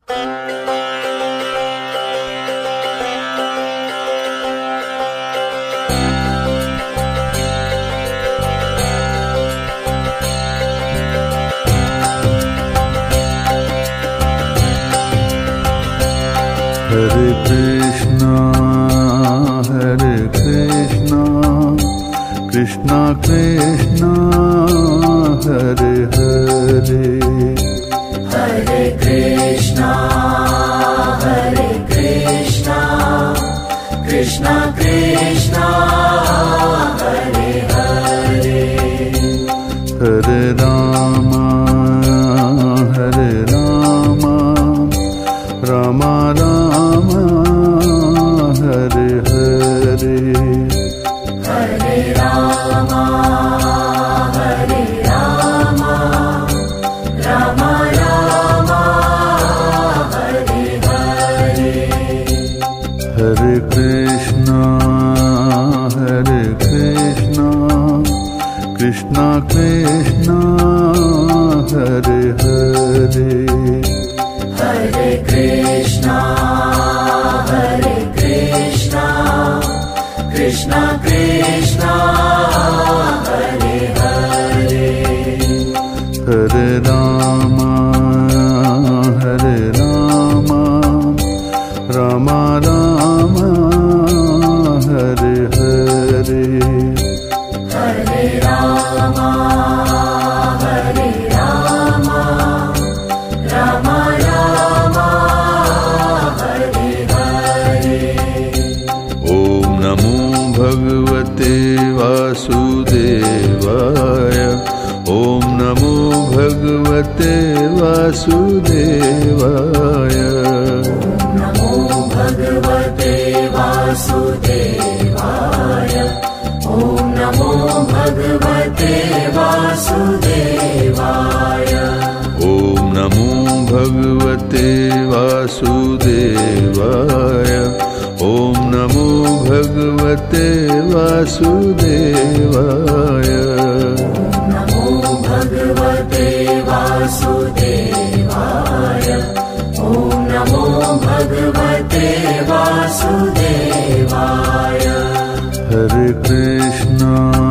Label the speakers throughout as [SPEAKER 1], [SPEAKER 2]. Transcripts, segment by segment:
[SPEAKER 1] Hare Krishna, Krishna Krishna, Hare Hare,
[SPEAKER 2] Hare Krishna, Krishna Krishna, Hare Hare,
[SPEAKER 1] Hare Rama, Rama Rama, Hare Hare,
[SPEAKER 2] Hare Rama, Rama Rama, Hare Hare,
[SPEAKER 1] Hare Krishna, Krishna Krishna, Hare Hare,
[SPEAKER 2] Hare Krishna, Krishna Krishna, Hare Hare,
[SPEAKER 1] Hare Rama, Rama Rama, Hare Hare,
[SPEAKER 2] Hare Rama, Rama Rama, Hare Hare,
[SPEAKER 1] Om Namo Bhagavate Vasudevaya, Om Namo Bhagavate Vasudevaya,
[SPEAKER 2] Namo Bhagavate Vasudevaya, Om Namo Bhagavate Vasudevaya,
[SPEAKER 1] Om Namo Bhagavate Vasudevaya, Om Namo Bhagavate Vasudevaya,
[SPEAKER 2] Namo Bhagavate Vasudevaya, Om Namo Bhagavate Vasudevaya,
[SPEAKER 1] Hare Krishna,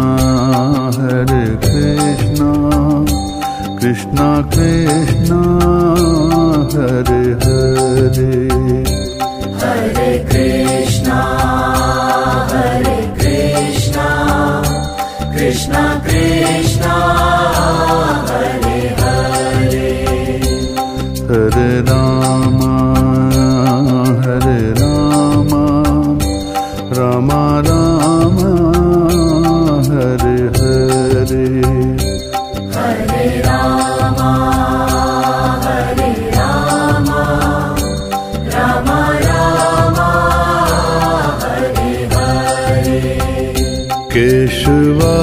[SPEAKER 1] Krishna Krishna, Hare Hare,
[SPEAKER 2] Hare Krishna, Krishna Krishna, Hare Hare,
[SPEAKER 1] Hare Rama, Rama Rama, Hare Hare,
[SPEAKER 2] Hare Rama, Rama Rama, Hare Hare,
[SPEAKER 1] Keshava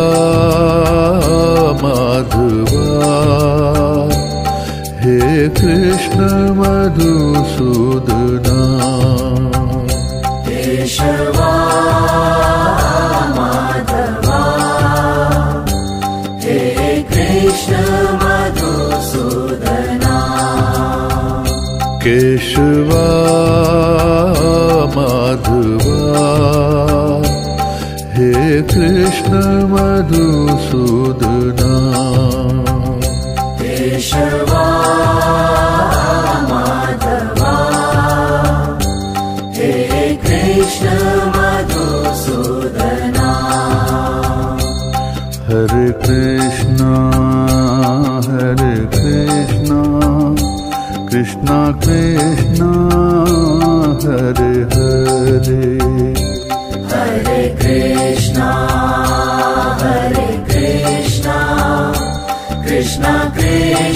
[SPEAKER 1] Madhava, He Krishna Madhusudana,
[SPEAKER 2] Keshava Madhava, He Krishna Madhusudana,
[SPEAKER 1] Keshava Madhava, He Krishna Madhusudana,
[SPEAKER 2] Keshava Madhava, He Krishna Madhusudana,
[SPEAKER 1] Hare Krishna, Krishna Krishna, Hare Hare,
[SPEAKER 2] Hare Krishna, Krishna Krishna,